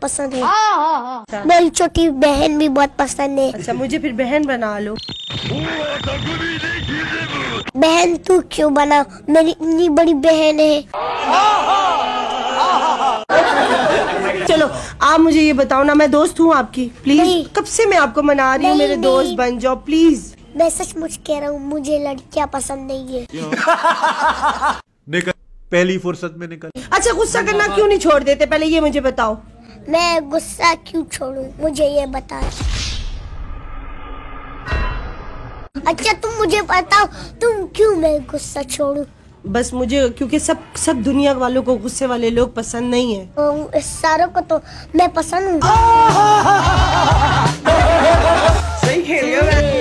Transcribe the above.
पसंद है। मेरी छोटी बहन भी बहुत पसंद है। अच्छा, मुझे फिर बहन बना लो। बहन तू क्यों बना, मेरी इतनी बड़ी बहन है। चलो आप मुझे ये बताओ ना, मैं दोस्त हूँ आपकी, प्लीज। कब से मैं आपको मना रही हूँ, मेरे दोस्त बन जाओ प्लीज। मैं सचमुच कह रहा हूँ, मुझे लड़कियाँ पसंद नहीं है। निकल, पहली फुर्सत में निकल। अच्छा, गुस्सा करना क्यों नहीं छोड़ देते, पहले ये मुझे बताओ। मैं गुस्सा क्यों छोड़ूं, मुझे ये बता। अच्छा तुम मुझे बताओ, तुम क्यों मैं गुस्सा छोड़ूं? बस मुझे, क्योंकि सब दुनिया वालों को गुस्से वाले लोग पसंद नहीं है। सारों को तो मैं पसंद हूँ। सही खेल गया मैं।